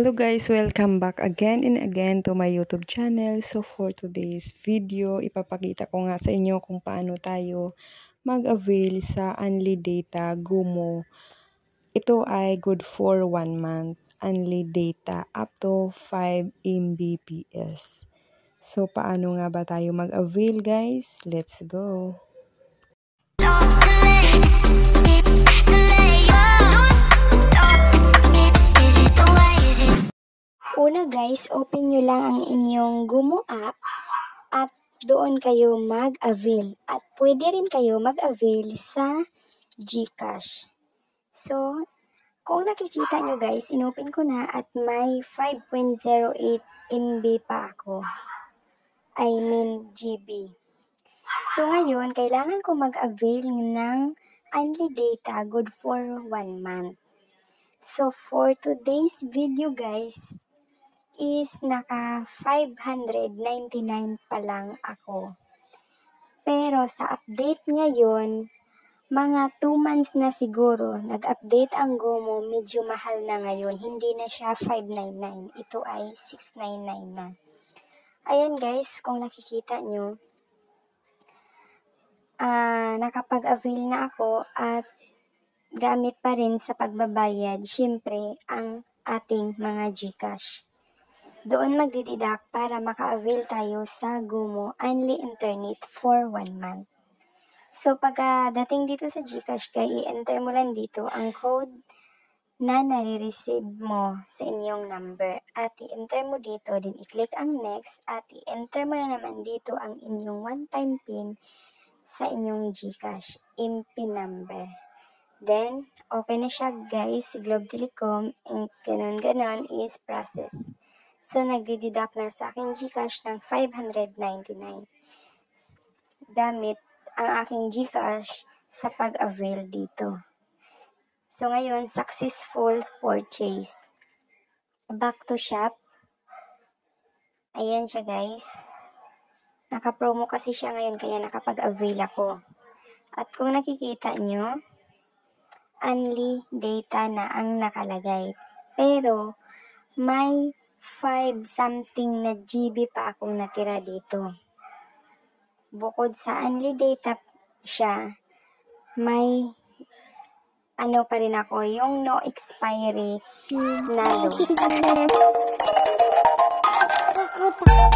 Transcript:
Hello guys, welcome back again and again to my YouTube channel. So for today's video, ipapakita ko nga sa inyo kung paano tayo mag-avail sa Unli Data GUMO. Ito ay good for 1 month. Unli Data up to 5 Mbps. So paano nga ba tayo mag-avail guys? Let's go! Una guys, open nyo lang ang inyong GUMO app at doon kayo mag-avail. At pwede rin kayo mag-avail sa GCash. So, kung nakikita nyo guys, inopen ko na at may 5.08 MB pa ako. I mean GB. So ngayon, kailangan ko mag-avail ng Unli Data good for 1 month. So for today's video guys, is naka 599 pa lang ako. Pero sa update ngayon, mga 2 months na siguro, nag-update ang GUMO, medyo mahal na ngayon. Hindi na siya 599, ito ay 699 na. Ayan guys, kung nakikita nyo, nakapag-avail na ako at gamit pa rin sa pagbabayad, syempre, ang ating mga GCash. Doon magdideduct para maka-avail tayo sa GUMO Unli Internet for 1 month. So pagdating dito sa GCash, i-enter mo lang dito ang code na nare-receive mo sa inyong number. At i-enter mo dito, din i-click ang next at i-enter mo na naman dito ang inyong one-time PIN sa inyong GCash, PIN number. Then, okay na siya guys, Globe Telecom, and ganon is process. So, nagdideduct na sa aking GCash ng 599. Gamit ang aking GCash sa pag-avail dito. So, ngayon, successful purchase. Back to shop. Ayan siya guys. Naka-promo kasi siya ngayon kaya nakapag-avail ako. At kung nakikita nyo, Unli Data na ang nakalagay. Pero, may 5 something na GB pa akong natira dito. Bukod sa Unli Data siya, may ano pa rin ako, yung no expiry na load.